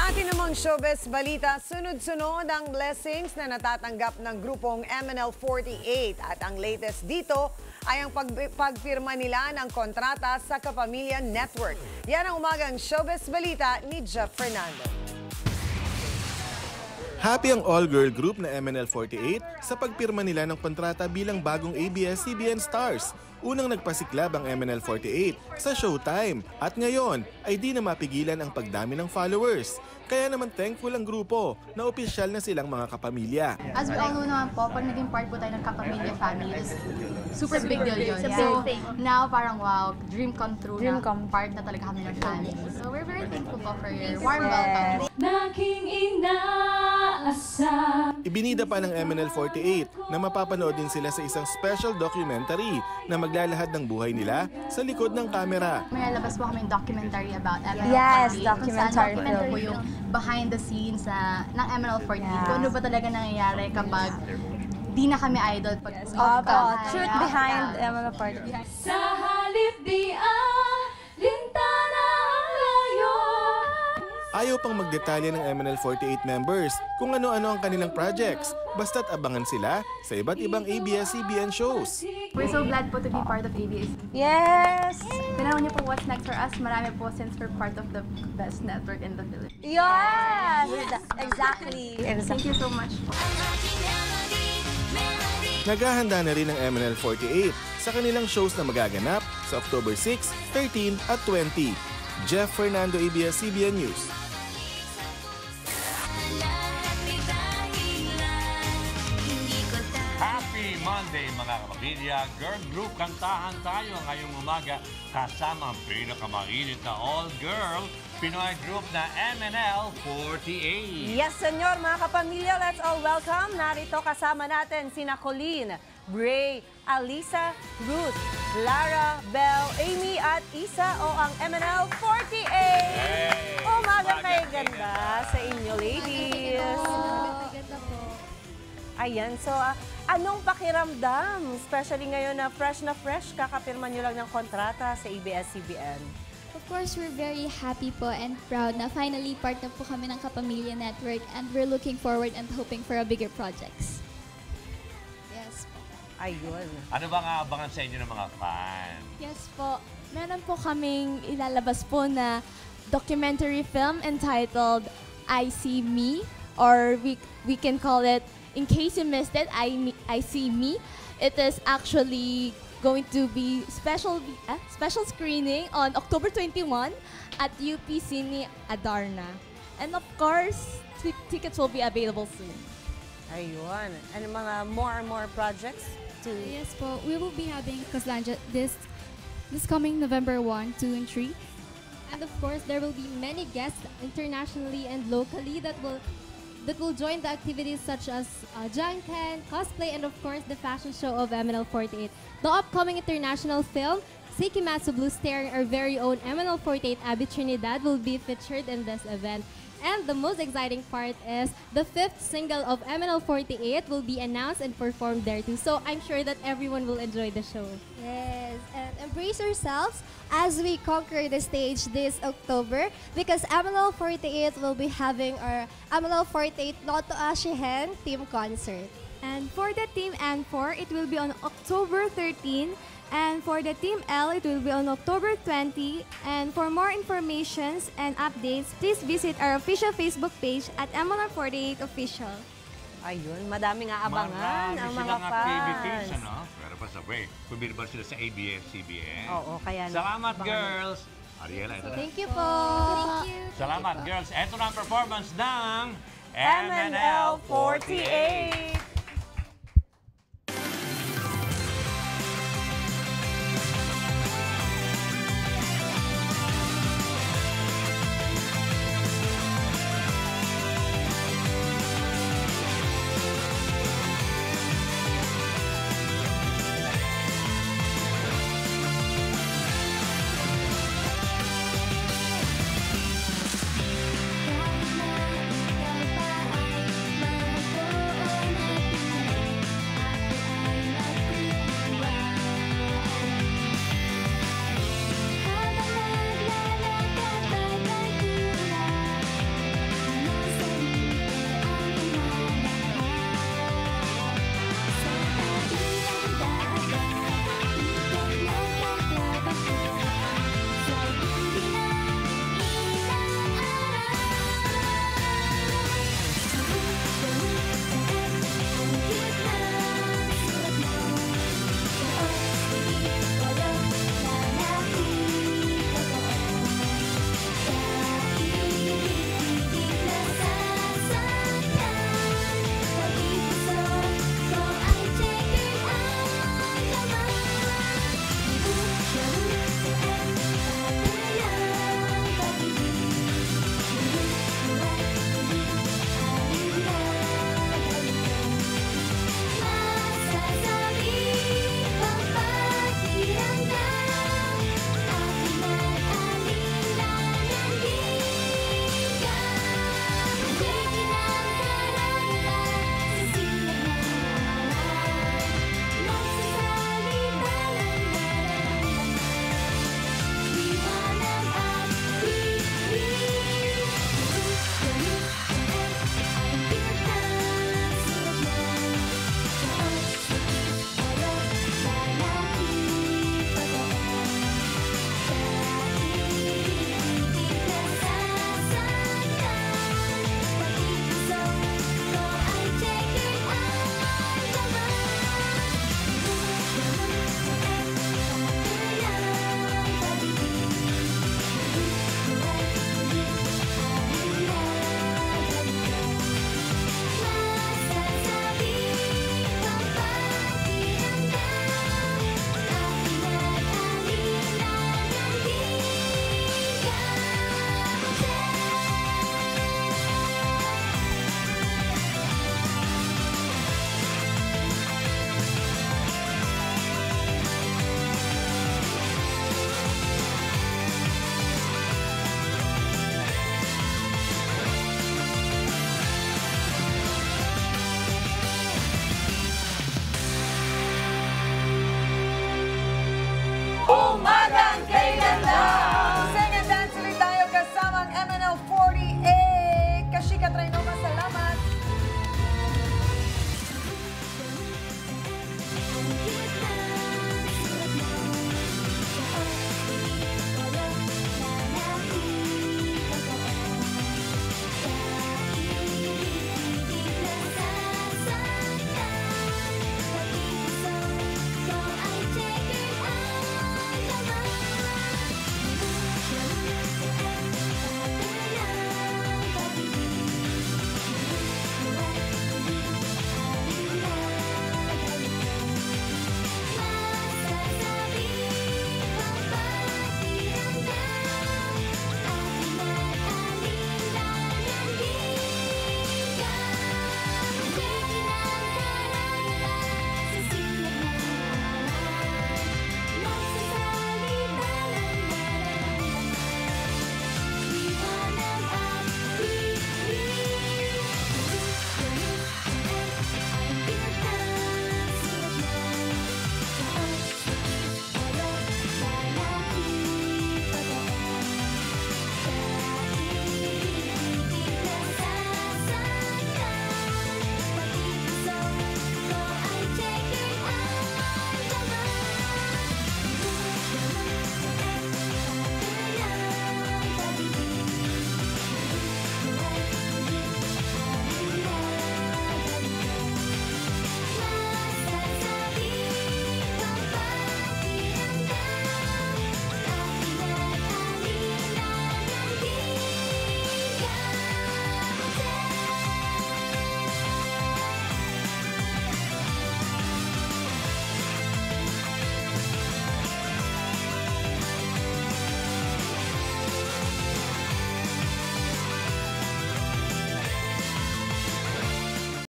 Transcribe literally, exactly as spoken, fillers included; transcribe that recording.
Sa atin namang showbiz balita, sunod-sunod ang blessings na natatanggap ng grupong M N L forty-eight. At ang latest dito ay ang pag pagpirma nila ng kontrata sa Kapamilya Network. Yan ang umagang showbiz balita ni Jeff Fernando. Happy ang all-girl group na M N L forty-eight sa pagpirma nila ng kontrata bilang bagong A B S C B N stars. Unang nagpasiklab ang M N L forty-eight sa Showtime at ngayon ay di na mapigilan ang pagdami ng followers. Kaya naman thankful ang grupo na opisyal na silang mga kapamilya. As we all know naman po, pag naging part po tayo ng Kapamilya family, is super big deal yun. So now parang wow, dream come true Dream na come. part na talaga kami ng family. So we're very thankful po for your warm welcome. Naking inaasam. Ibinida pa ng M N L forty-eight na mapapanood din sila sa isang special documentary na maglalahad ng buhay nila sa likod ng kamera. May lalabas po kami documentary about M N L Yes, forty-eight. Kung saan documentary documentary po film. yung behind the scenes na, ng M N L forty-eight. Yeah. Kung ano ba talaga nangyayari kapag di na kami idol. Pag Yes. Opo, truth behind M N L forty-eight. Sa halip di alintana ang layo. Ayaw pang magdetalye ng M N L forty-eight members kung ano-ano ang kanilang projects. Basta't abangan sila sa iba't ibang A B S C B N shows. We're so glad po to be part of A B S. Yes! Tinanong niyo po what's next for us. Marami po since we're part of the best network in the Philippines. Yes! Exactly. Thank you so much. Naghahanda na rin ang M N L forty-eight sa kanilang shows na magaganap sa October six, thirteen at twenty. Jeff Fernando, A B S C B N News. Happy Monday mga kapamilya! Girl group, kantahan tayo ngayong umaga kasama ang pinakamainit na all-girl Pinoy group na M N L forty-eight. Yes, senyor, mga kapamilya, let's all welcome. Narito kasama natin sina Colleen, Bray, Alisa, Ruth, Lara, Belle, Amy at Isa o ang M N L forty-eight. Hey! Umaga Umaga kay kay ganda ganda. sa inyo, ladies. Ayan, so ah, anong pakiramdam? Especially ngayon na fresh na fresh, kakapirma nyo lang ng kontrata sa A B S C B N. Of course, we're very happy po and proud na finally part na po kami ng Kapamilya Network and we're looking forward and hoping for a bigger projects. Yes po. Ayun. Ano bang aabangan sa inyo ng mga fan? Yes po. Meron po kaming ilalabas po na documentary film entitled I See Me, or we we can call it, in case you missed it, I, Me- I See Me. It is actually going to be special uh, special screening on October twenty-first at U P Cine Adarna. And of course, t- tickets will be available soon. Ayun. Ano mga more and more projects to... Yes po, we will be having Kaslanja this this coming November first, two, and three. And of course, there will be many guests internationally and locally that will that will join the activities such as uh, Janken, cosplay, and of course the fashion show of M N L forty-eight. The upcoming international film, Seikimatsu Blue, starring our very own M N L forty-eight Abby Trinidad, will be featured in this event. And the most exciting part is the fifth single of M N L forty-eight will be announced and performed there too. So I'm sure that everyone will enjoy the show. Yes, and embrace yourselves as we conquer the stage this October because M N L forty-eight will be having our M N L forty-eight Lotto Ashihen team concert. And for the Team N four, it will be on October thirteenth. And for the Team L, it will be on October twentieth. And for more informations and updates, please visit our official Facebook page at M N L forty-eight Official. Ayun, madaming aabangan Marami ang mga silang activities, fans. ano? Pero pa sabay, pumili ba sila sa A B S C B N? Oo, kaya... Salamat, abangan. girls! Ariela, ito na. Thank you po. Thank you. Salamat, girls. Ito na ang performance ng M N L forty-eight.